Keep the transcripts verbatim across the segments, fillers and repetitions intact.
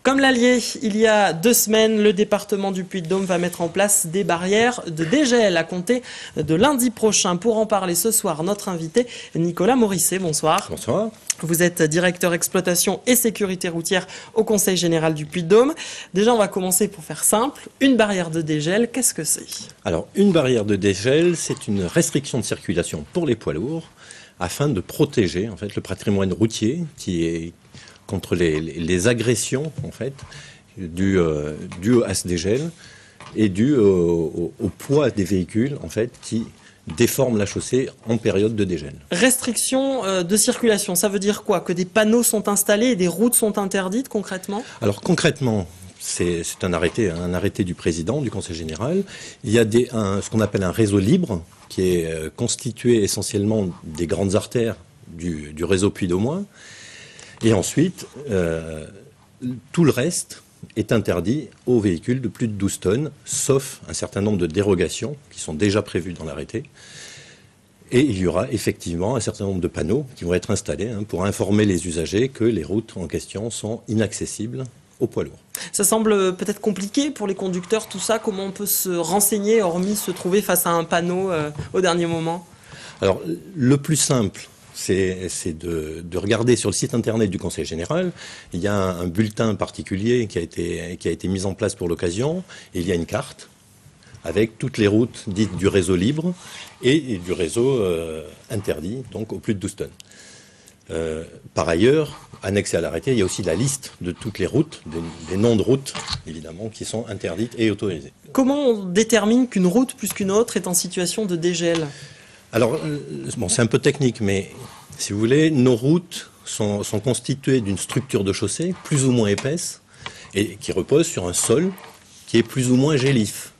Comme l'Allier, il y a deux semaines, le département du Puy-de-Dôme va mettre en place des barrières de dégel à compter de lundi prochain. Pour en parler ce soir, notre invité Nicolas Morisset. Bonsoir. Bonsoir. Vous êtes directeur exploitation et sécurité routière au Conseil général du Puy-de-Dôme. Déjà, on va commencer pour faire simple. Une barrière de dégel, qu'est-ce que c'est? Alors, une barrière de dégel, c'est une restriction de circulation pour les poids lourds afin de protéger en fait le patrimoine routier qui est contre les, les agressions en fait dues euh, due à ce dégel et dues au, au, au poids des véhicules en fait qui déforment la chaussée en période de dégel. Restriction euh, de circulation, ça veut dire quoi? Que des panneaux sont installés et des routes sont interdites concrètement? Alors concrètement, c'est un arrêté, un arrêté du président du Conseil général. Il y a des, un, ce qu'on appelle un réseau libre qui est euh, constitué essentiellement des grandes artères du, du réseau Puy-de-Dôme. Et ensuite, euh, tout le reste est interdit aux véhicules de plus de douze tonnes, sauf un certain nombre de dérogations qui sont déjà prévues dans l'arrêté. Et il y aura effectivement un certain nombre de panneaux qui vont être installés hein, pour informer les usagers que les routes en question sont inaccessibles aux poids lourds. Ça semble peut-être compliqué pour les conducteurs, tout ça. Comment on peut se renseigner, hormis se trouver face à un panneau euh, au dernier moment? Alors, le plus simple, c'est de, de regarder sur le site internet du Conseil général. Il y a un, un bulletin particulier qui a été, qui a été mis en place pour l'occasion. Il y a une carte avec toutes les routes dites du réseau libre et, et du réseau euh, interdit, donc aux plus de douze tonnes. Euh, par ailleurs, annexé à l'arrêté, il y a aussi la liste de toutes les routes, des, des noms de routes, évidemment, qui sont interdites et autorisées. Comment on détermine qu'une route plus qu'une autre est en situation de dégel? Alors, euh, bon, c'est un peu technique, mais si vous voulez, nos routes sont, sont constituées d'une structure de chaussée plus ou moins épaisse et qui repose sur un sol qui est plus ou moins gélif.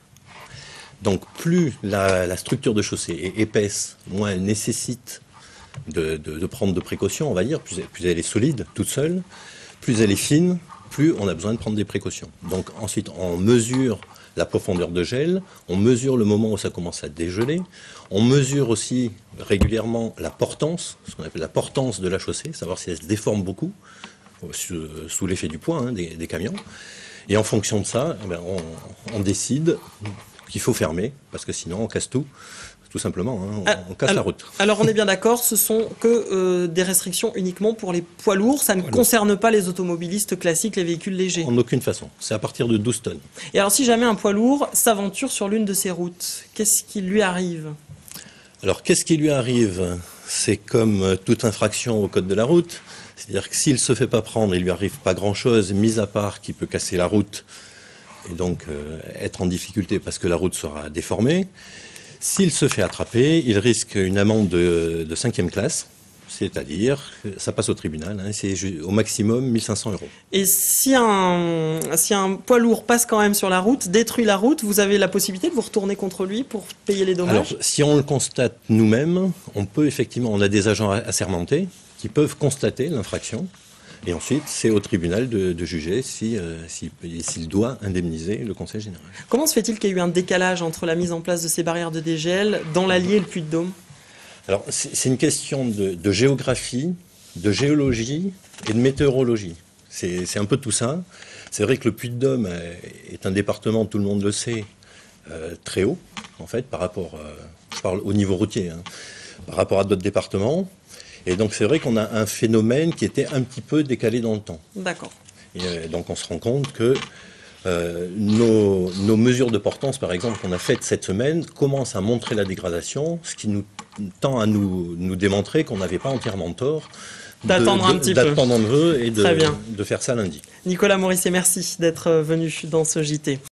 Donc, plus la, la structure de chaussée est épaisse, moins elle nécessite de, de, de prendre de précautions, on va dire. Plus, plus elle est solide, toute seule, plus elle est fine, plus on a besoin de prendre des précautions. Donc, ensuite, on mesure la profondeur de gel, on mesure le moment où ça commence à dégeler, on mesure aussi régulièrement la portance, ce qu'on appelle la portance de la chaussée, savoir si elle se déforme beaucoup, sous, sous l'effet du poids hein, des, des camions. Et en fonction de ça, eh bien, on, on décide qu'il faut fermer, parce que sinon on casse tout. Tout simplement, hein, on, on casse alors, la route. Alors on est bien d'accord, ce sont que euh, des restrictions uniquement pour les poids lourds, ça ne Voilà. concerne pas les automobilistes classiques, les véhicules légers. En aucune façon, c'est à partir de douze tonnes. Et alors si jamais un poids lourd s'aventure sur l'une de ces routes, qu'est-ce qui lui arrive? Alors qu'est-ce qui lui arrive? C'est comme toute infraction au code de la route, c'est-à-dire que s'il ne se fait pas prendre, il lui arrive pas grand-chose, mis à part qu'il peut casser la route et donc euh, être en difficulté parce que la route sera déformée. S'il se fait attraper, il risque une amende de, de cinquième classe, c'est-à-dire, ça passe au tribunal, hein, c'est au maximum mille cinq cents euros. Et si un, si un poids lourd passe quand même sur la route, détruit la route, vous avez la possibilité de vous retourner contre lui pour payer les dommages? Alors, si on le constate nous-mêmes, on peut effectivement, on a des agents assermentés qui peuvent constater l'infraction. Et ensuite, c'est au tribunal de, de juger s'il si, si, s'il doit indemniser le Conseil général. Comment se fait-il qu'il y ait eu un décalage entre la mise en place de ces barrières de dégel dans l'Allier et le Puy-de-Dôme? Alors, c'est une question de, de géographie, de géologie et de météorologie. C'est un peu tout ça. C'est vrai que le Puy-de-Dôme est un département, tout le monde le sait, euh, très haut, en fait, par rapport, euh, je parle au niveau routier, hein, par rapport à d'autres départements. Et donc c'est vrai qu'on a un phénomène qui était un petit peu décalé dans le temps. D'accord. Et euh, donc on se rend compte que euh, nos, nos mesures de portance, par exemple, qu'on a faites cette semaine, commencent à montrer la dégradation, ce qui nous tend à nous, nous démontrer qu'on n'avait pas entièrement tort d'attendre un petit peu. D'attendre un peu et de, Très bien. de faire ça lundi. Nicolas Morisset, merci d'être venu dans ce J T.